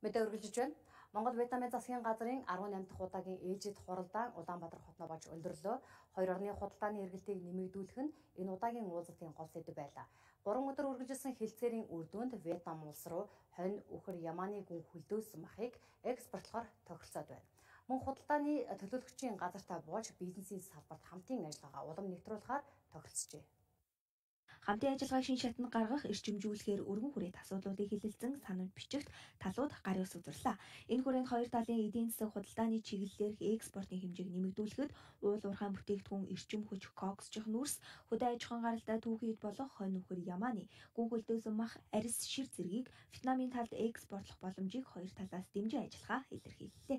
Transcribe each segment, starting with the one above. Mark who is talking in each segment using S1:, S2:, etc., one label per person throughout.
S1: Мэдээ үргэлжлэж байна. Монгол Вьетнамын засгийн газрын 18 дахь удаагийн ээлжид хуралдаан Улаанбаатар хотноо болж өндөрлөө. Хоёр орны худалдааны эргэлтийг нэмэгдүүлэх нь энэ удаагийн уулзалтын гол сэдэв байлаа. 3 өдөр үргэлжилсэн хэлцээрийн үр дүнд Вьетнам улс руу хонь, үхэр, ямааны гүн хүлдөөсөн махыг экспортлохоор тохиролцоод байна. Мөн худалдааны төлөөлөгчийн газартай бууж бизнесийн салбарт хамтын ажиллагаа улам нэвтрүүлэхээр тохиролцжээ.
S2: Хамтын ажиллагааг шин шатанд гаргах, эрчимжүүлэхээр өргөн хүрээт асуудлуудыг хилэлцэн санамж бичихт талууд гар ус үзүүллээ. Энэ хүрээнд хоёр талын эдийн засаг худалдааны чиглэлээр экспортын хэмжээг нэмэгдүүлэхэд уул уурхайн бүтээгдэхүүн, эрчим хүч, коксчих нүрс, хөдөө аж ахуйн гаралтай түүхийд болох хонь, үхэр, ямааны гүн хөлдөөсөн мах, арьс, шир зэргийг Вьетнамын талд экспортлох боломжийг хоёр талаас дэмжин ажиллахаа илэрхийллээ.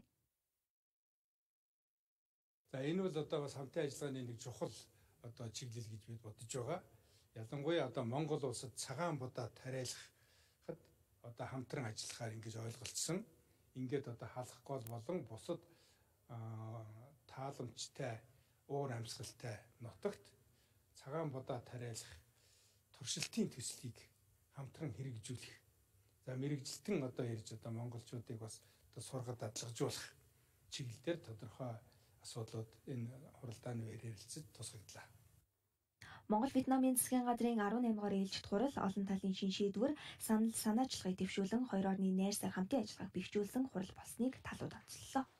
S3: За энэ бол одоо бас хамтын ажиллагааны нэг чухал чиглэл гэж бид бодож байгаа. Ялангуяа Монгол улсад цагаан будаа тариалахад хамтран ажиллахаар ингэж ойлголцсон. Ингээд халахгүй болон бусад тааламжтай, уур амьсгалтай нутагт цагаан будаа тариалах туршилтын төслийг хамтран хэрэгжүүлэх. За мэрэгжилтэн ярьж монголчуудыг бас сургад дадлагжуулах чиглэлээр тодорхой асуудлууд энэ хуралдааны үеэр ярилцаж тусгаглаа.
S2: Монгол Вьетнамын засгийн газрын 18 дугаар ээлжид хурал олон талын шин шийдвэр, санаачлагыг дэвшүүлэн хоёр орны найр сар хамтын ажиллагааг бэхжүүлсэн хурал болсныг талууд онцлолоо.